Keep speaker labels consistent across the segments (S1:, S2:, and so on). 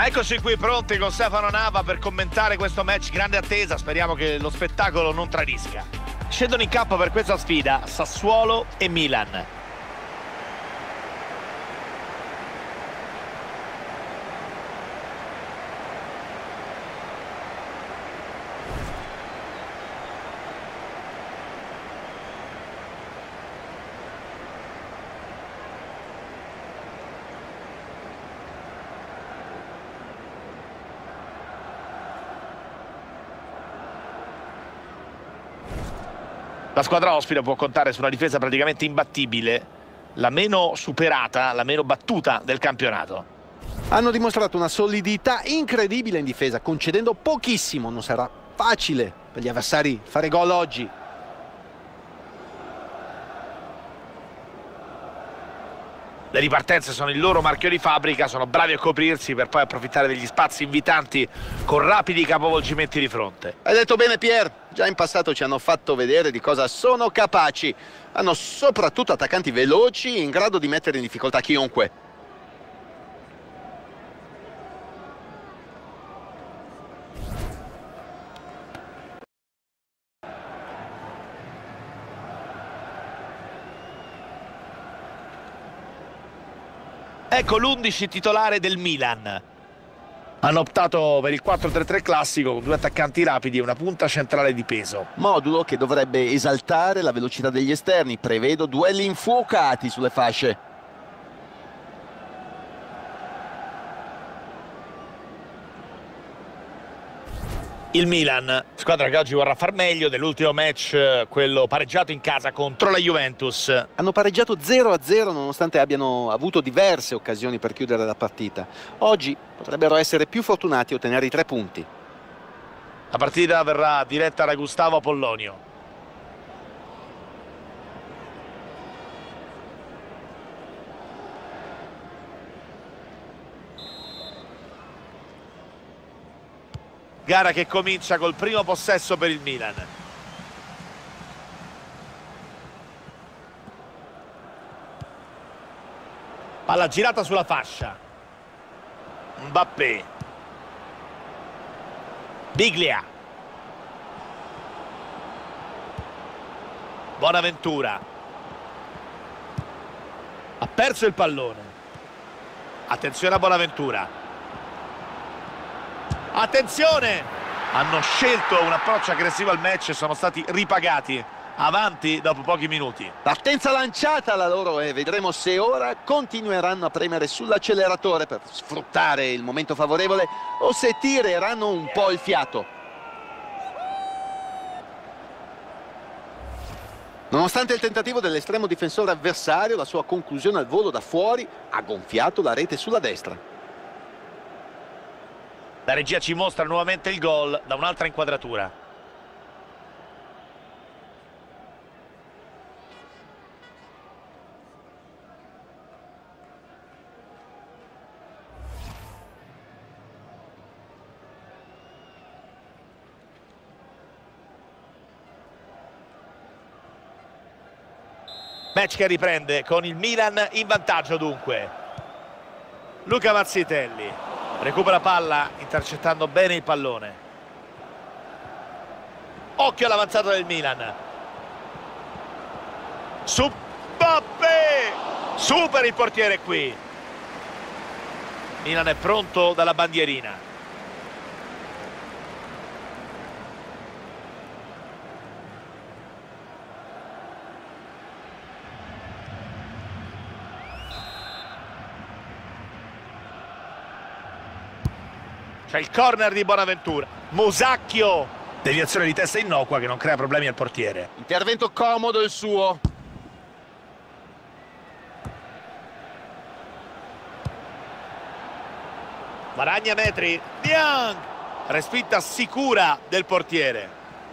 S1: Eccoci qui pronti con Stefano Nava per commentare questo match. Grande attesa, speriamo che lo spettacolo non tradisca. Scendono in campo per questa sfida Sassuolo e Milan. La squadra ospite può contare su una difesa praticamente imbattibile, la meno superata, la meno battuta del campionato.
S2: Hanno dimostrato una solidità incredibile in difesa, concedendo pochissimo. Non sarà facile per gli avversari fare gol oggi.
S1: Le ripartenze sono il loro marchio di fabbrica, sono bravi a coprirsi per poi approfittare degli spazi invitanti con rapidi capovolgimenti di fronte.
S2: Hai detto bene, Pier. Già in passato ci hanno fatto vedere di cosa sono capaci. Hanno soprattutto attaccanti veloci in grado di mettere in difficoltà chiunque.
S1: Ecco l'11 titolare del Milan. Hanno optato per il 4-3-3 classico con due attaccanti rapidi e una punta centrale di peso.
S2: Modulo che dovrebbe esaltare la velocità degli esterni. Prevedo duelli infuocati sulle fasce.
S1: Il Milan, squadra che oggi vorrà far meglio dell'ultimo match, quello pareggiato in casa contro la Juventus.
S2: Hanno pareggiato 0-0 nonostante abbiano avuto diverse occasioni per chiudere la partita. Oggi potrebbero essere più fortunati a ottenere i 3 punti.
S1: La partita verrà diretta da Gustavo Apollonio. Gara che comincia col primo possesso per il Milan. Palla girata sulla fascia. Mbappé. Biglia. Bonaventura. Ha perso il pallone. Attenzione a Bonaventura. Attenzione! Hanno scelto un approccio aggressivo al match e sono stati ripagati avanti dopo pochi minuti.
S2: Partenza lanciata la loro e vedremo se ora continueranno a premere sull'acceleratore per sfruttare il momento favorevole o se tireranno un po' il fiato. Nonostante il tentativo dell'estremo difensore avversario, la sua conclusione al volo da fuori ha gonfiato la rete sulla destra.
S1: La regia ci mostra nuovamente il gol da un'altra inquadratura. Match che riprende con il Milan in vantaggio dunque. Luca Mazzitelli. Recupera palla intercettando bene il pallone. Occhio all'avanzata del Milan. Su Mbappé! Super il portiere qui. Milan è pronto dalla bandierina. C'è il corner di Bonaventura. Musacchio. Deviazione di testa innocua che non crea problemi al portiere.
S2: Intervento comodo il suo.
S1: Guadagna metri. Niang. Respinta sicura del portiere.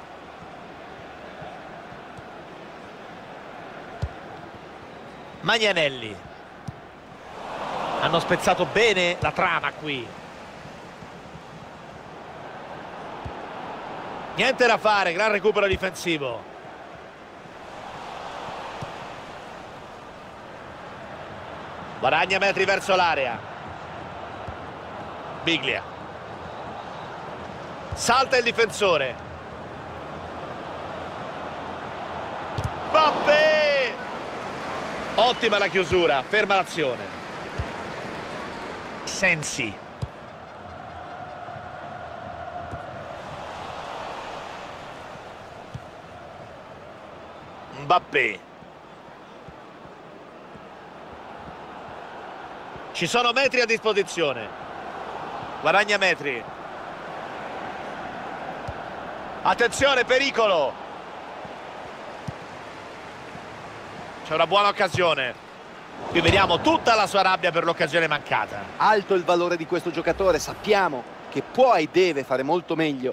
S1: Magnanelli. Hanno spezzato bene la trama qui. Niente da fare, gran recupero difensivo. Guadagna metri verso l'area. Biglia. Salta il difensore. Mbappé! Ottima la chiusura, ferma l'azione. Sensi. Mbappé. Ci sono metri a disposizione. Guadagna metri. Attenzione, pericolo. C'è una buona occasione. Qui vediamo tutta la sua rabbia per l'occasione mancata.
S2: Alto il valore di questo giocatore, sappiamo che può e deve fare molto meglio.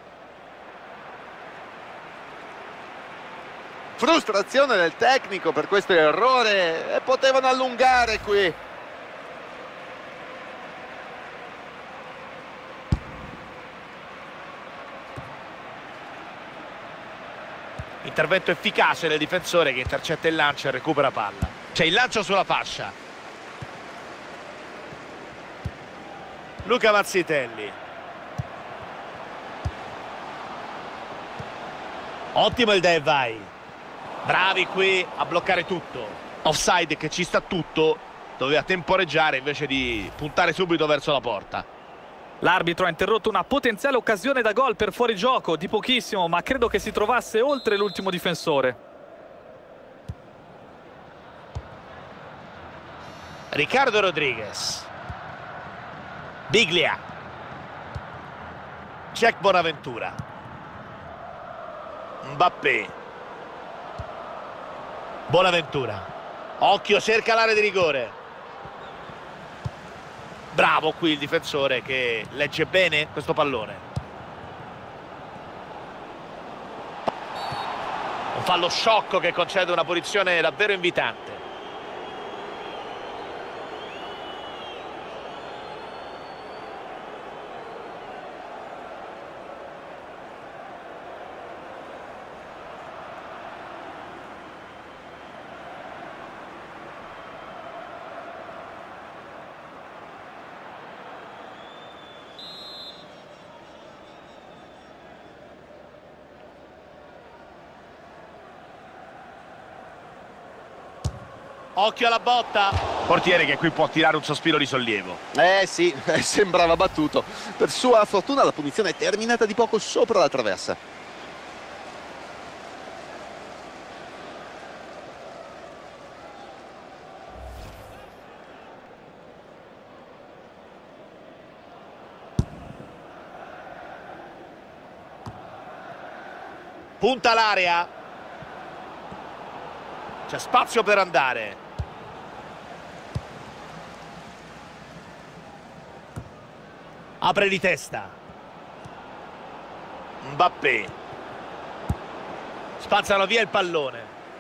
S2: Frustrazione del tecnico per questo errore e potevano allungare qui.
S1: Intervento efficace del difensore che intercetta il lancio e recupera palla. C'è il lancio sulla fascia. Luca Mazzitelli. Ottimo il dai vai. Bravi qui a bloccare tutto. Offside che ci sta tutto. Doveva temporeggiare invece di puntare subito verso la porta.
S3: L'arbitro ha interrotto una potenziale occasione da gol per fuorigioco di pochissimo, ma credo che si trovasse oltre l'ultimo difensore.
S1: Ricardo Rodriguez. Biglia. Check Bonaventura. Mbappé. Bonaventura. Occhio, cerca l'area di rigore. Bravo qui il difensore che legge bene questo pallone. Un fallo sciocco che concede una posizione davvero invitante. Occhio alla botta. Portiere che qui può tirare un sospiro di sollievo.
S2: Sì, sembrava battuto. Per sua fortuna la punizione è terminata di poco sopra la traversa.
S1: Punta l'area. C'è spazio per andare. Apre di testa. Mbappé. Spazzano via il pallone.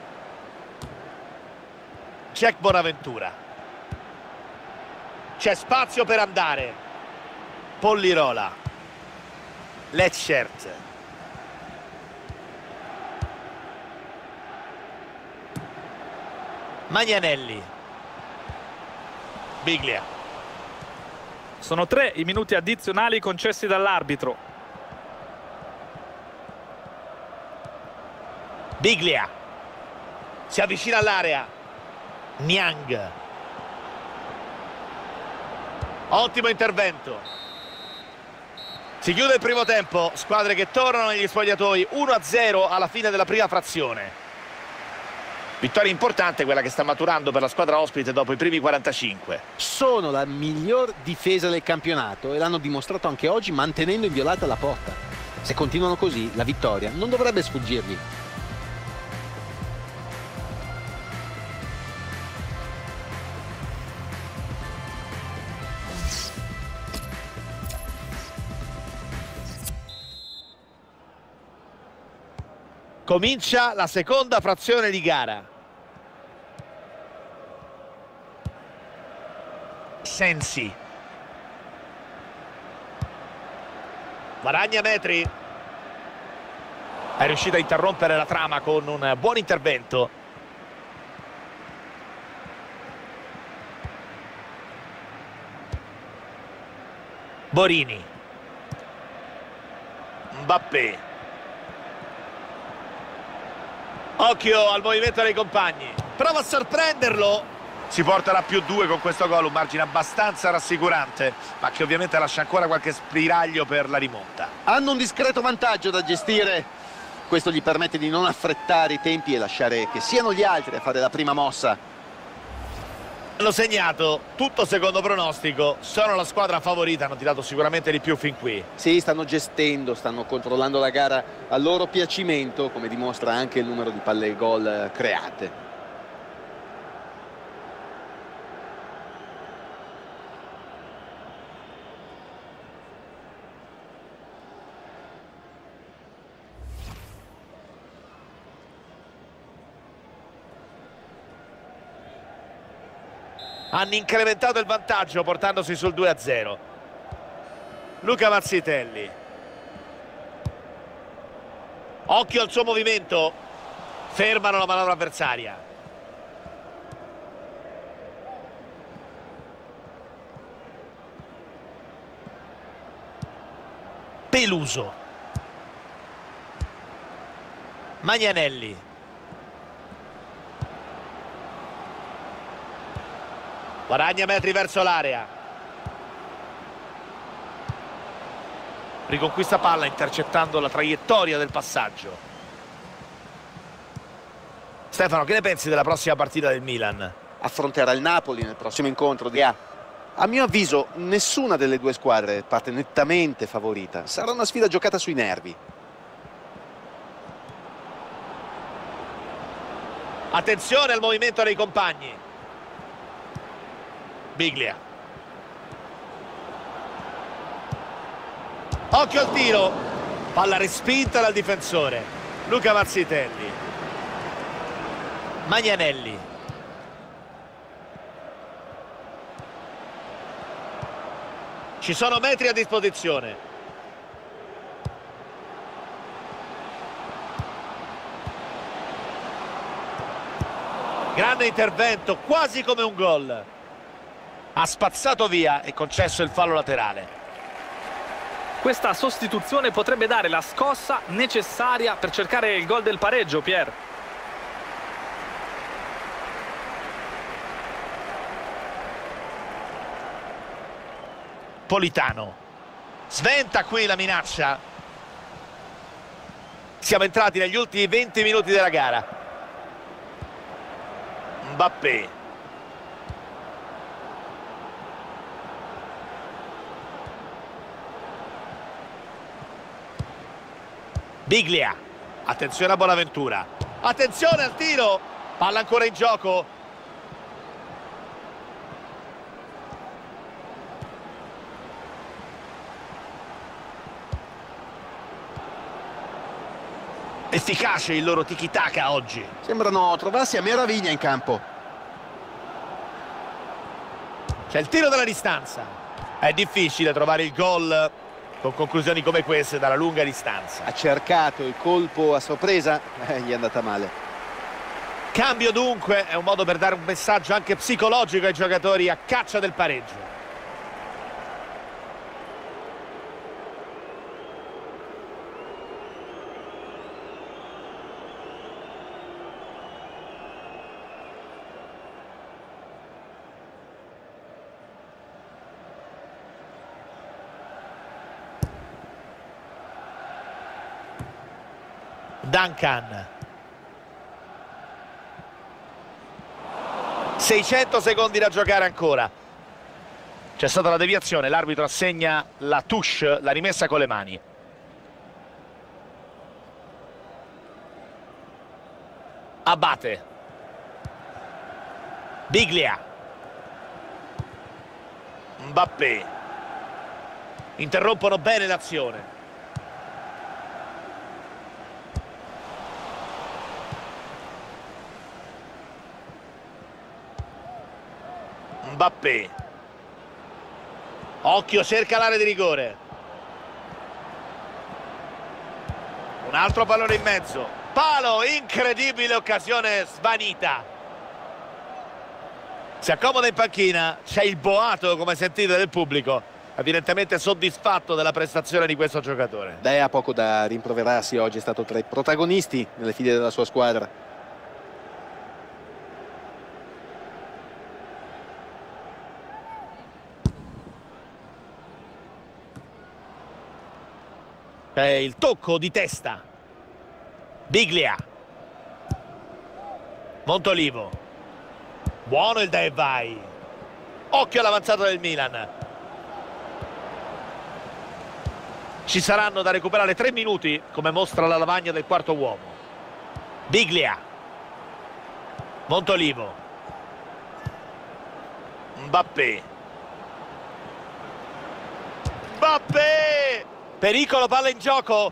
S1: Check Bonaventura. C'è spazio per andare. Pollirola. Letschert. Magnanelli. Biglia.
S3: Sono 3 i minuti addizionali concessi dall'arbitro.
S1: Biglia. Si avvicina all'area. Niang. Ottimo intervento. Si chiude il primo tempo. Squadre che tornano negli spogliatoi. 1-0 alla fine della prima frazione. Vittoria importante quella che sta maturando per la squadra ospite dopo i primi 45.
S2: Sono la miglior difesa del campionato e l'hanno dimostrato anche oggi mantenendo inviolata la porta. Se continuano così, la vittoria non dovrebbe sfuggirgli.
S1: Comincia la seconda frazione di gara. Sensi. Guadagna metri. È riuscito a interrompere la trama con un buon intervento. Borini. Mbappé. Occhio al movimento dei compagni. Prova a sorprenderlo. Si porterà +2 con questo gol, un margine abbastanza rassicurante, ma che ovviamente lascia ancora qualche spiraglio per la rimonta.
S2: Hanno un discreto vantaggio da gestire. Questo gli permette di non affrettare i tempi e lasciare che siano gli altri a fare la prima mossa.
S1: Hanno segnato, tutto secondo pronostico, sono la squadra favorita, hanno tirato sicuramente di più fin qui.
S2: Sì, stanno gestendo, stanno controllando la gara a loro piacimento, come dimostra anche il numero di palle gol create.
S1: Hanno incrementato il vantaggio portandosi sul 2-0. Luca Mazzitelli. Occhio al suo movimento. Fermano la manovra avversaria. Peluso. Magnanelli. Guadagna metri verso l'area. Riconquista palla intercettando la traiettoria del passaggio. Stefano, che ne pensi della prossima partita del Milan?
S2: Affronterà il Napoli nel prossimo incontro di A. A mio avviso nessuna delle due squadre parte nettamente favorita. Sarà una sfida giocata sui nervi.
S1: Attenzione al movimento dei compagni. Biglia. Occhio al tiro. Palla respinta dal difensore. Luca Mazzitelli. Magnanelli. Ci sono metri a disposizione. Grande intervento, quasi come un gol. Ha spazzato via e concesso il fallo laterale.
S3: Questa sostituzione potrebbe dare la scossa necessaria per cercare il gol del pareggio, Pier.
S1: Politano. Sventa qui la minaccia. Siamo entrati negli ultimi 20 minuti della gara. Mbappé. Biglia. Attenzione a Bonaventura. Attenzione al tiro. Palla ancora in gioco. Efficace il loro tiki-taka oggi.
S2: Sembrano trovarsi a meraviglia in campo.
S1: C'è il tiro dalla distanza. È difficile trovare il gol con conclusioni come queste dalla lunga distanza.
S2: Ha cercato il colpo a sorpresa, gli è andata male.
S1: Cambio dunque, è un modo per dare un messaggio anche psicologico ai giocatori a caccia del pareggio. Duncan. 600 secondi da giocare ancora. C'è stata la deviazione, l'arbitro assegna la touche, la rimessa con le mani. Abate. Biglia. Mbappé. Interrompono bene l'azione. Mbappé. Occhio, cerca l'area di rigore. Un altro pallone in mezzo. Palo, incredibile occasione svanita. Si accomoda in panchina, c'è il boato, come sentite, del pubblico. evidentemente soddisfatto della prestazione di questo giocatore.
S2: Beh, ha poco da rimproverarsi oggi, è stato tra i protagonisti nelle file della sua squadra.
S1: Il tocco di testa. Biglia. Montolivo. Buono il dai e vai. Occhio all'avanzata del Milan. Ci saranno da recuperare 3 minuti, come mostra la lavagna del quarto uomo. Biglia. Montolivo. Mbappé. Mbappé! Pericolo, palla in gioco.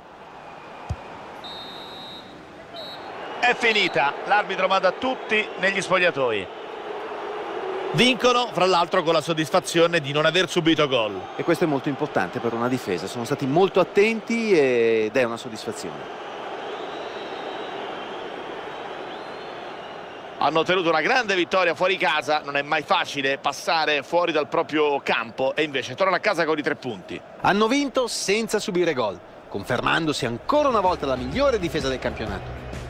S1: È finita. L'arbitro manda tutti negli spogliatoi. Vincono, fra l'altro, con la soddisfazione di non aver subito gol.
S2: E questo è molto importante per una difesa. Sono stati molto attenti ed è una soddisfazione.
S1: Hanno ottenuto una grande vittoria fuori casa. Non è mai facile passare fuori dal proprio campo e invece tornano a casa con i 3 punti.
S2: Hanno vinto senza subire gol, confermandosi ancora una volta la migliore difesa del campionato.